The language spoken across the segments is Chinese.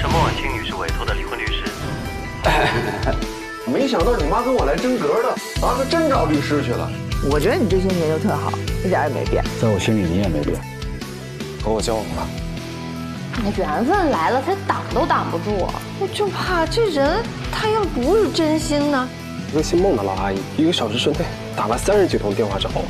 是孟晚清女士委托的离婚律师。 没想到你妈跟我来真格的，啊，她真找律师去了。 我觉得你这些年就特好，一点也没变。 在我心里你也没变， 和我交往吧。 那缘分来了，他挡都挡不住。我就怕这人他要不是真心呢。 一个姓孟的老阿姨，1个小时之内打了30几通电话找我。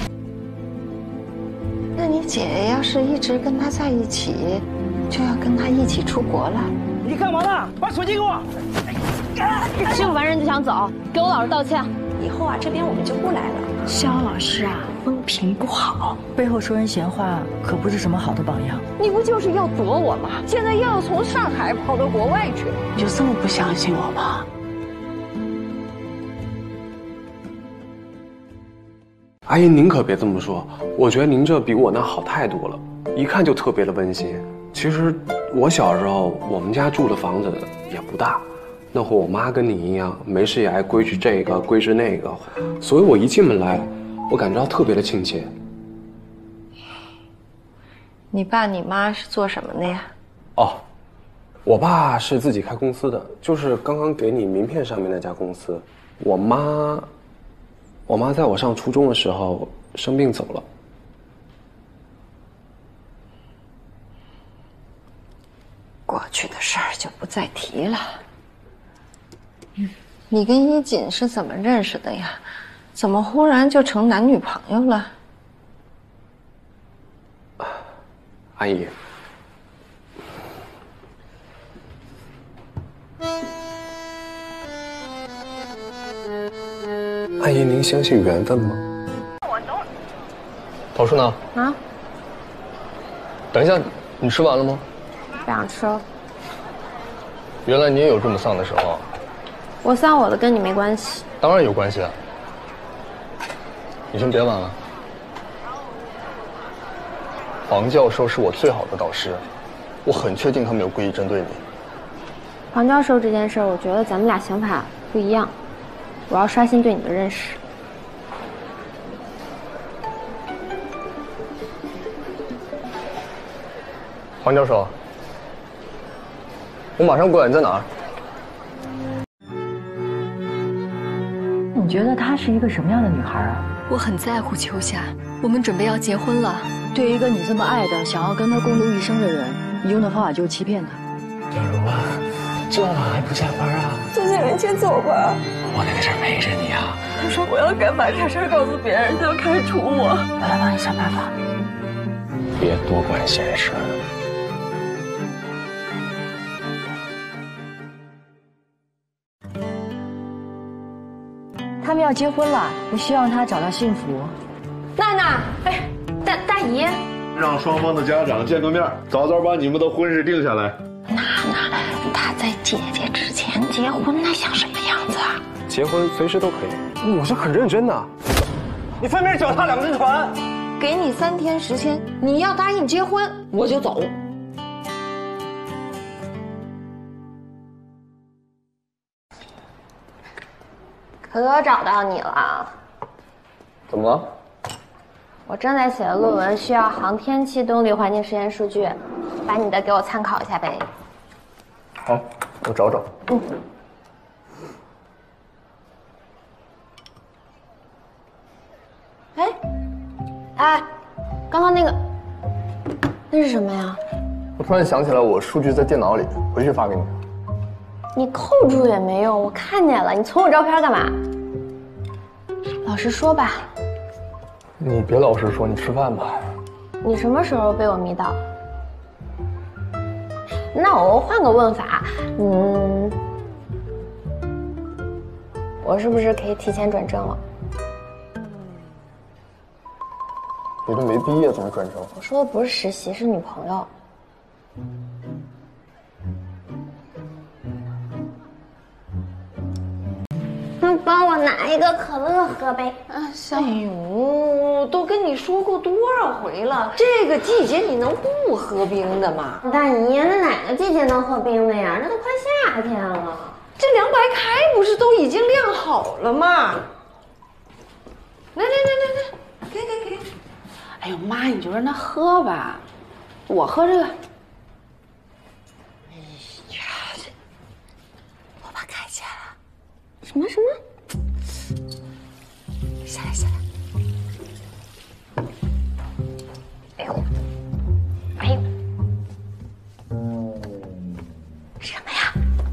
那你姐要是一直跟他在一起，就要跟他一起出国了。 你干嘛呢？把手机给我！ 欺负完人就想走，给我老实道歉。 以后啊，这边我们就不来了。 肖老师啊，风评不好，背后说人闲话可不是什么好的榜样。 你不就是要躲我吗？现在又要从上海跑到国外去， 你就这么不相信我吗？ 阿姨，您可别这么说，我觉得您这比我那好太多了，一看就特别的温馨。其实我小时候，我们家住的房子也不大，那会我妈跟你一样，没事也爱规矩这个规矩那个，所以我一进门来，我感觉到特别的亲切。 你爸你妈是做什么的呀？ 哦，我爸是自己开公司的，就是刚刚给你名片上面那家公司。我妈在我上初中的时候生病走了。 过去的事儿就不再提了。你跟衣锦是怎么认识的呀？怎么忽然就成男女朋友了？ 阿姨，阿姨，您相信缘分吗？ 陶叔呢？ 啊？ 等一下，你吃完了吗？ 不想吃了。 原来你也有这么丧的时候。 我丧我的跟你没关系。 当然有关系啊。你先别玩了。黄教授是我最好的导师，我很确定他没有故意针对你。 黄教授这件事儿，我觉得咱们俩想法不一样，我要刷新对你的认识。 黄教授，我马上过来，你在哪儿？ 你觉得她是一个什么样的女孩啊？ 我很在乎秋夏，我们准备要结婚了。 对于一个你这么爱的、想要跟她共度一生的人，你用的方法就是欺骗她。 小茹啊，这么晚还不下班啊？ 最近人先走吧。 我得在这儿陪着你啊。 他说我要敢把这事告诉别人，他要开除我。 我来帮你想办法。 别多管闲事。 他们要结婚了，我希望他找到幸福。 娜娜，哎，大姨， 让双方的家长见个面，早早把你们的婚事定下来。 娜娜，她在姐姐之前结婚，那像什么样子啊？ 结婚随时都可以，我是很认真的。 你分明脚踏两只船。 给你3天时间，你要答应结婚，我就走。可找到你了。 怎么了？ 我正在写的论文需要航天器动力环境实验数据，把你的给我参考一下呗。 好，我找找。 哎，刚刚那个，那是什么呀？ 我突然想起来，我数据在电脑里，回去发给你。 你扣住也没用，我看见了。你存我照片干嘛？老实说吧。 你别老实说，你吃饭吧。 你什么时候被我迷倒？那我换个问法，我是不是可以提前转正了？ 你都没毕业怎么转正？ 我说的不是实习，是女朋友。帮我拿一个可乐喝呗。行。哎呦，都跟你说过多少回了，这个季节你能不喝冰的吗？大姨，那哪个季节能喝冰的呀？这都快夏天了。这凉白开不是都已经晾好了吗？来，给。 哎呦妈，你就让他喝吧，我喝这个。 什么？下来。哎呦！什么呀？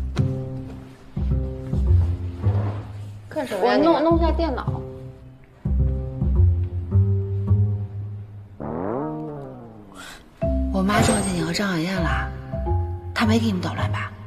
干什么呀？我弄下电脑。 我妈撞见你和张小燕了，她没给你们捣乱吧？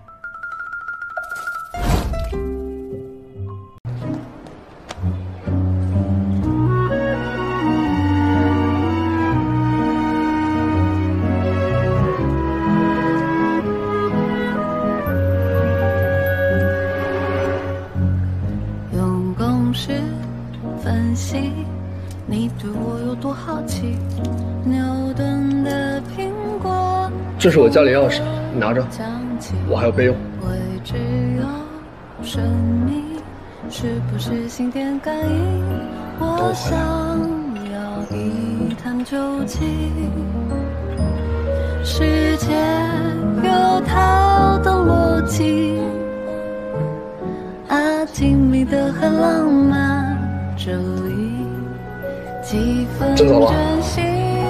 用公式分析你对我有多好奇。牛顿的苹果， 这是我家里钥匙，你拿着，我还有备用。 未知有神秘，是不是心电感应？我想要一探究竟。世界有它的逻辑，精密的很浪漫，这里几分真心。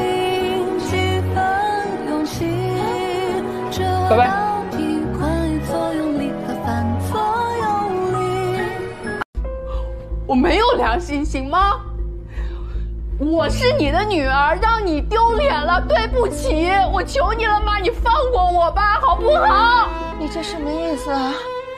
拜拜。 我没有良心，行吗？我是你的女儿，让你丢脸了，对不起，我求你了妈，你放过我吧，好不好？ 你这什么意思啊？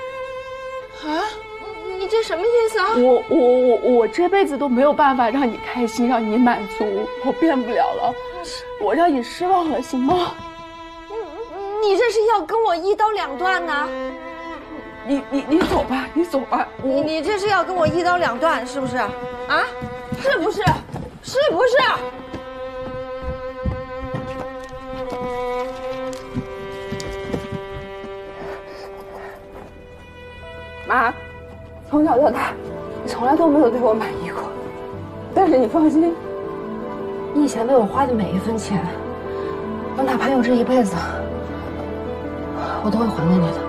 你这什么意思啊？ 我这辈子都没有办法让你开心，让你满足，我变不了了，我让你失望了，行吗？ 你这是要跟我一刀两断呢？ 你走吧，你走吧。 你这是要跟我一刀两断，是不是？啊？是不是？是不是？ 妈，从小到大，你从来都没有对我满意过。但是你放心，你以前为我花的每一分钱，我哪怕用这一辈子，我都会还给你的。